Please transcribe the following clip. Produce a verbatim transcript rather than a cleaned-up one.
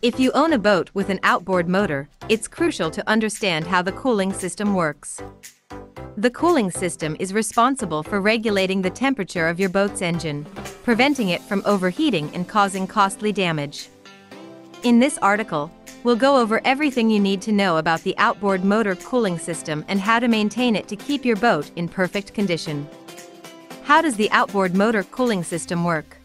If you own a boat with an outboard motor, it's crucial to understand how the cooling system works. The cooling system is responsible for regulating the temperature of your boat's engine, preventing it from overheating and causing costly damage. In this article, we'll go over everything you need to know about the outboard motor cooling system and how to maintain it to keep your boat in perfect condition. How does the outboard motor cooling system work?